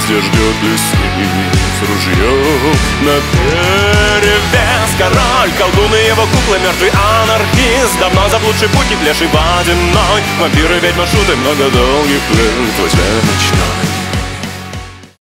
везде ждет лесник с ружьем наперевес. Король, колдун и его куклы, мертвый анархист, давно заблудший путник, леший водяной, вампиры, ведьмы, шуты, много долгих лет во тьме ночной.